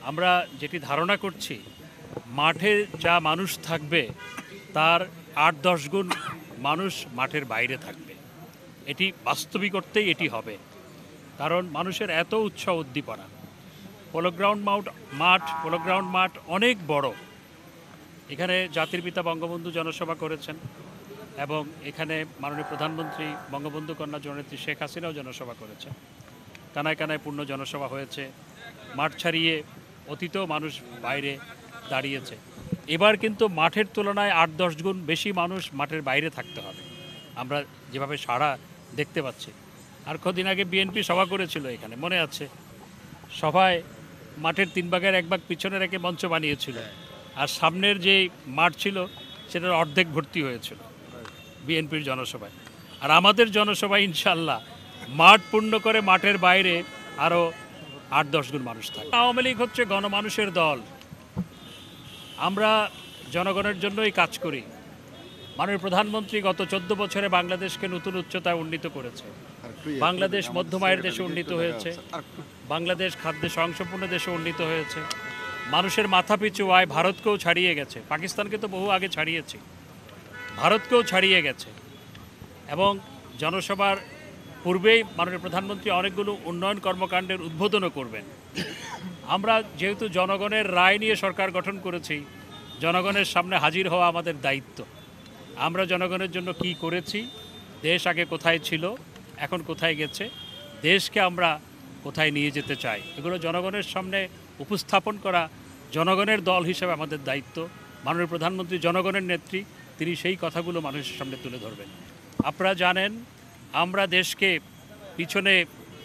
আমরা যেটি ধারণা করছি মাঠে যা মানুষ থাকবে তার ৮-১০ গুণ মানুষ মাঠের বাইরে থাকবে। এটি বাস্তবিক অর্থেই এটি হবে, কারণ মানুষের এত উৎসাহ উদ্দীপনা। পোলোগ্রাউন্ড মাঠ অনেক বড়। এখানে জাতির পিতা বঙ্গবন্ধু জনসভা করেছেন এবং এখানে মাননীয় প্রধানমন্ত্রী বঙ্গবন্ধু কন্যা জননেত্রী শেখ হাসিনাও জনসভা করেছেন। কানায় কানায় পূর্ণ জনসভা হয়েছে। মাঠ ছাড়িয়ে অতীতেও মানুষ বাইরে দাঁড়িয়েছে। এবার কিন্তু মাঠের তুলনায় ৮-১০ গুণ বেশি মানুষ মাঠের বাইরে থাকতে হবে, আমরা যেভাবে সাড়া দেখতে পাচ্ছি। আর কদিন আগে বিএনপি সভা করেছিল এখানে, মনে আছে? সভায় মাঠের 3 ভাগের 1 ভাগ পিছনে রেখে মঞ্চ বানিয়েছিল, আর সামনের যে মাঠ ছিল সেটার অর্ধেক ভর্তি হয়েছিল বিএনপির জনসভায়। আর আমাদের জনসভায় ইনশাল্লাহ মাঠ পূর্ণ করে মাঠের বাইরে আরও ৮-১০ গুণ মানুষ থাকে। আওয়ামী লীগ হচ্ছে গণমানুষের দল। আমরা জনগণের জন্যই কাজ করি। মাননীয় প্রধানমন্ত্রী গত 14 বছরে বাংলাদেশকে নতুন উচ্চতায় উন্নীত করেছে। বাংলাদেশ মধ্যম আয়ের দেশে উন্নীত হয়েছে। বাংলাদেশ খাদ্যে স্বয়ংসম্পূর্ণ দেশে উন্নীত হয়েছে। মানুষের মাথাপিছু আয় ভারতকেও ছাড়িয়ে গেছে। পাকিস্তানকে তো বহু আগে ছাড়িয়েছি, ভারতকেও ছাড়িয়ে গেছে। এবং জনসভার পূর্বেই মাননীয় প্রধানমন্ত্রী অনেকগুলো উন্নয়ন কর্মকাণ্ডের উদ্বোধনও করবেন। আমরা যেহেতু জনগণের রায় নিয়ে সরকার গঠন করেছি, জনগণের সামনে হাজির হওয়া আমাদের দায়িত্ব। আমরা জনগণের জন্য কি করেছি, দেশ আগে কোথায় ছিল, এখন কোথায় গেছে, দেশকে আমরা কোথায় নিয়ে যেতে চাই, এগুলো জনগণের সামনে উপস্থাপন করা জনগণের দল হিসেবে আমাদের দায়িত্ব। মাননীয় প্রধানমন্ত্রী জনগণের নেত্রী, তিনি সেই কথাগুলো মানুষের সামনে তুলে ধরবেন। আপনারা জানেন আমরা দেশকে পিছনে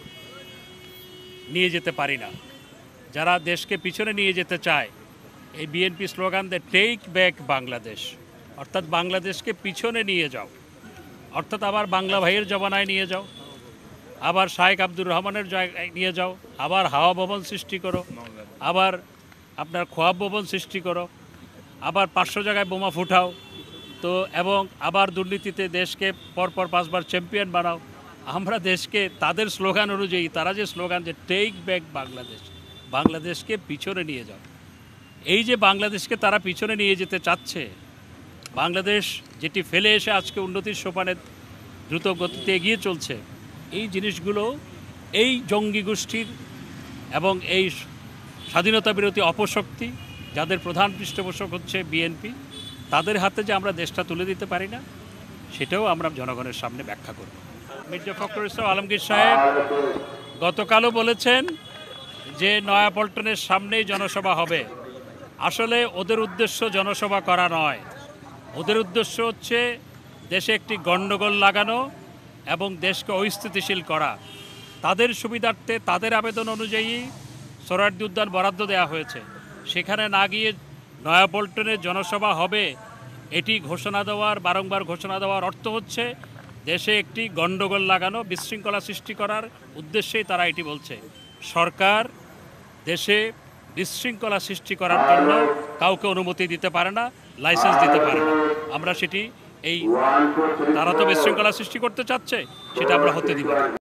নিয়ে যেতে পারি না। যারা দেশকে পিছনে নিয়ে যেতে চায়, এই বিএনপি স্লোগান দেয় টেক ব্যাক বাংলাদেশ, অর্থাৎ বাংলাদেশকে পিছনে নিয়ে যাও, অর্থাৎ আবার বাংলা ভাইয়ের জমানায় নিয়ে যাও, আবার শায়েখ আব্দুর রহমানের জায়গায় নিয়ে যাও, আবার হাওয়া ভবন সৃষ্টি করো, আবার আপনার খোয়াব ভবন সৃষ্টি করো, আবার 500 জায়গায় বোমা ফুটাও, তো এবং আবার দুর্নীতিতে দেশকে পরপর 5 বার চ্যাম্পিয়ন বানাও। আমরা দেশকে তাদের স্লোগান অনুযায়ী, তারা যে স্লোগান যে টেক ব্যাক বাংলাদেশ, বাংলাদেশকে পিছনে নিয়ে যাও, এই যে বাংলাদেশকে তারা পিছনে নিয়ে যেতে চাচ্ছে, বাংলাদেশ যেটি ফেলে এসে আজকে উন্নতির সোপানে দ্রুত গতিতে এগিয়ে চলছে, এই জিনিসগুলো এই জঙ্গি গোষ্ঠীর এবং এই স্বাধীনতা বিরোধী অপশক্তি, যাদের প্রধান পৃষ্ঠপোষক হচ্ছে বিএনপি, তাদের হাতে যে আমরা দেশটা তুলে দিতে পারি না, সেটাও আমরা জনগণের সামনে ব্যাখ্যা করব। মির্জা ফখরুল ইসলাম আলমগীর সাহেব গতকালও বলেছেন যে নয়াপল্টনের সামনেই জনসভা হবে। আসলে ওদের উদ্দেশ্য জনসভা করা নয়, ওদের উদ্দেশ্য হচ্ছে দেশে একটি গণ্ডগোল লাগানো এবং দেশকে অস্থিতিশীল করা। তাদের সুবিধার্থে তাদের আবেদন অনুযায়ী সোহরাওয়ার্দী উদ্যান বরাদ্দ দেওয়া হয়েছে, সেখানে না গিয়ে নয়াপল্টনে জনসভা হবে, এটি ঘোষণা দেওয়ার, বারংবার ঘোষণা দেওয়ার অর্থ হচ্ছে দেশে একটি গণ্ডগোল লাগানো, বিশৃঙ্খলা সৃষ্টি করার উদ্দেশ্যেই তারা এটি বলছে। সরকার দেশে বিশৃঙ্খলা সৃষ্টি করার জন্য কাউকে অনুমতি দিতে পারে না, লাইসেন্স দিতে পারে না। আমরা সেটি তারা তো বিশৃঙ্খলা সৃষ্টি করতে চাচ্ছে, সেটা আমরা হতে দিব না।